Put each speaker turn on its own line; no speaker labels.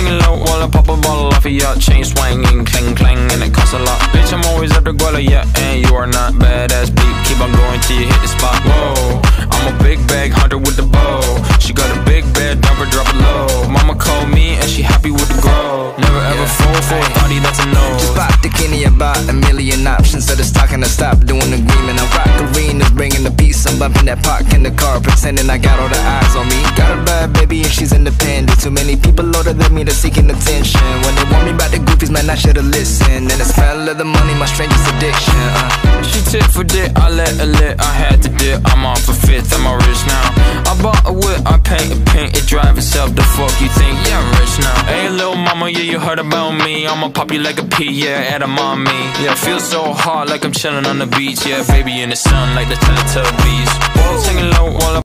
Singing low while I pop a bottle off of ya. Chain swinging, clang clang, and it costs a lot. Bitch, I'm always at the guala, yeah, and you are not badass beat. Keep on going till you hit the spot. Whoa, I'm a big bag hunter with the bow. She got a big bed, number drop it low. Mama called me and she happy with the grow. Never ever fall for a thotty, that's a no.
Just pop the Kenny about a million options. So it's talking to stop doing agreement. I rock arenas, bringing the peace. I'm bumping that park in the car, pretending I got all the eyes on me. Got a bad baby and she's independent. Too many people older than me, they're seeking attention. When they want me about the goofies, man, I should've listened. And the smell of the money, my strangest addiction.
She tit for dick, I let her lit. I had to dip, I'm on for fifth, I'm all rich now. I bought a whip, I paint a paint, it drive itself. The fuck you think? Yeah, I'm rich now. Hey, little mama, yeah, you heard about me. I'ma pop you like a pea, yeah, at a mommy. Yeah, feel so hot like I'm chilling on the beach. Yeah, baby in the sun like the Teletubbies. Singing low while